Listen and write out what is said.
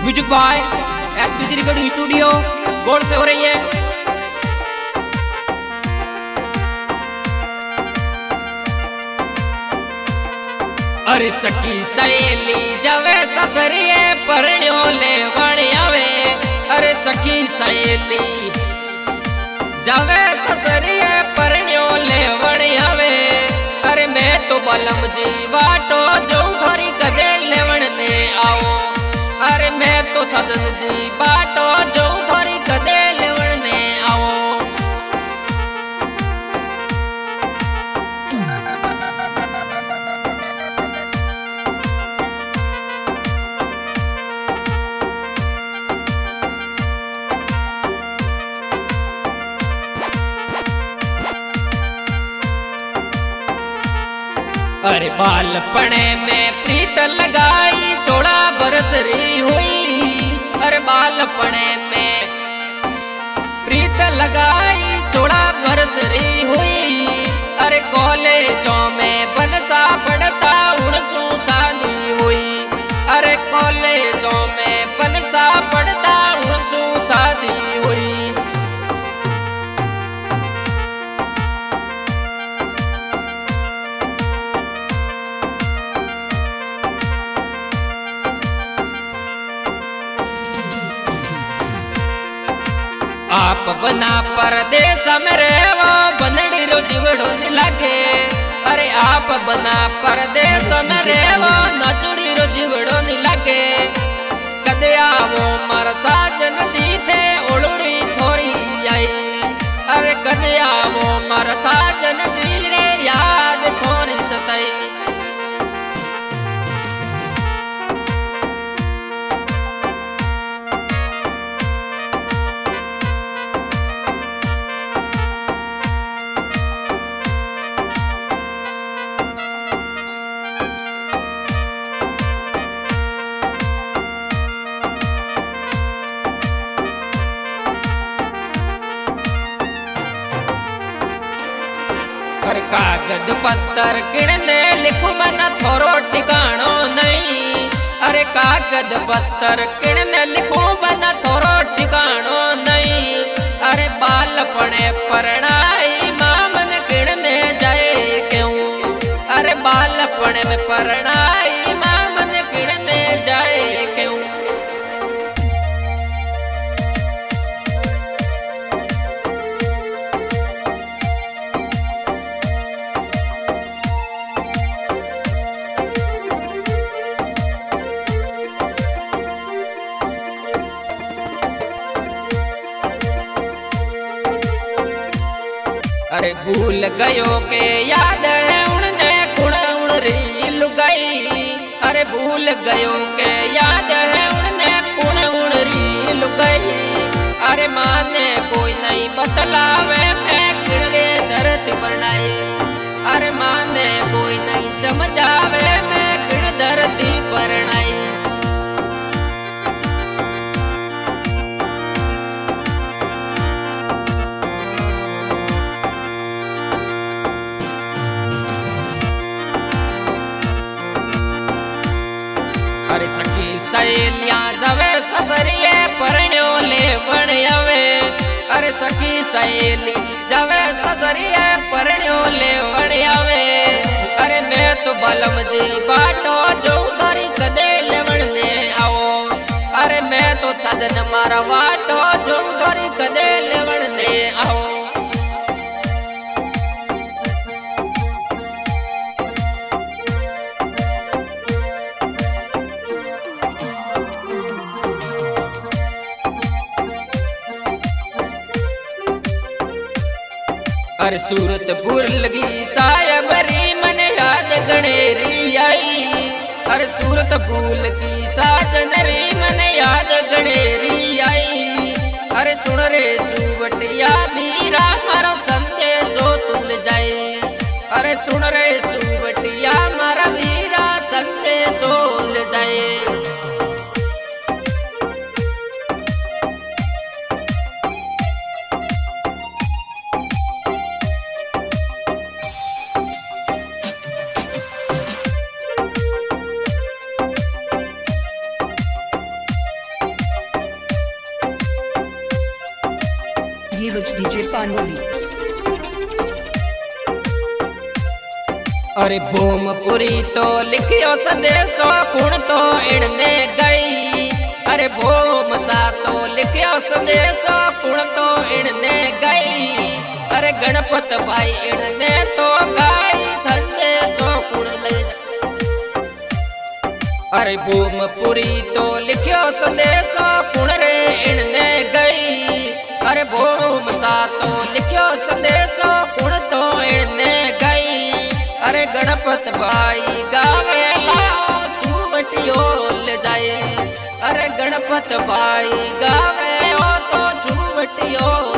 Music by SPG recording studio गोल से हो रही है। अरे सखी सहेली जवे ससरिए परण्यो ले वणियावे। अरे सखी सहेली जवे ससरिए परण्यो ले वणियावे। अरे मैं तो बलम जी बाटो जो थोड़ी कदे लेवण ने आओ। अरे मैं तो सजन जी बाटो जो थोड़ी कदे लेवण ने आओ। अरे बालपने में प्रीत लगाई 16 बरस री हुई। अरे बालपने में प्रीत लगाई 16 बरस री हुई। अरे कॉलेजों में बनसा पड़ता 19 शादी हुई। अरे कॉलेजों में बनसा पड़ता 19 शादी हुई। आप बना परदेस में रेवो बनड़ी रो जीवड़ो न लागे। अरे आप बना परदेस में रेवो नचुड़ी रो जीवड़ो न लागे। कदे आवो मार साजन जी थे ओलुड़ी थोड़ी आई। अरे कदे आवो मार साजन जी रे याद थोड़ी सताई। अरे कागज पत्तर किणने लिखूं मना थोरो ठिकाणो नहीं। अरे कागज पत्तर किणने लिखूं मना थोरो ठिकाणो नहीं। अरे बालपने परणाई मामन किणने जाए क्यों। अरे बालपने में परणाई मामन किणने जाए क्यों। अरे भूल गयो के याद है उड़ने खुण उड़ री लुगाई। अरे भूल गयो के याद है उड़ने खुण उड़ री लुगाई। अरे माने कोई नहीं बतलावे मैं किणरे धरती परनाई। अरे माने कोई नहीं चमचावे मैं किण धरती परनाई। अरे सखी सहेलियां जवे ससरिए परण्यो ले वणियावे। अरे सखी सहेली जवे ससरिए परण्यो ले वणियावे। अरे मैं तो बलम जी बाटो जो धरी कदे लेवण ने आओ। अरे मैं तो सजन मारा बाटो जो धरी कदे लेवण ने आओ। अरे सूरत बुरलगी सायबरी मन याद गणेरी आई। अरे सूरत भूल की साजनरी मन याद गणेरी आई। अरे सुन रे सुवटिया मीरा मारो संदेशो तुल जाए। अरे सुन रे सुवटिया मारा मीरा संदेशो तुल जाए। Suruj DJ Panoli। अरे भूमपुरी तो लिखियो सदेशो कुण तो इणने गई। अरे भूम सा तो लिखियो सदेशो कुण तो इणने गई। अरे गणपत भाई इणने तो गाई संदेशो कुण ले। अरे भूमपुरी तो लिखियो संदेशो कुण रे इणने गई। अरे भूम सा तो लिखियो संदेशो कुण तो इणने गई। अरे गणपत भाई गावे लाओ चुवटियो ले जाए। अरे गणपत भाई गावे ओ तो चुवटियो